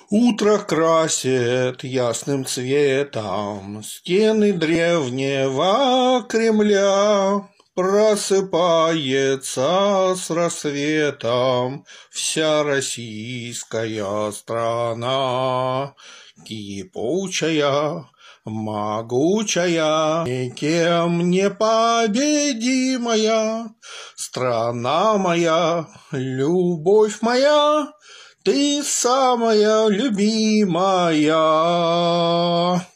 Утро красит ясным цветом стены древнего Кремля. Просыпается с рассветом вся российская страна. Кипучая, могучая, никем не победимая. Страна моя, любовь моя, ты самая любимая.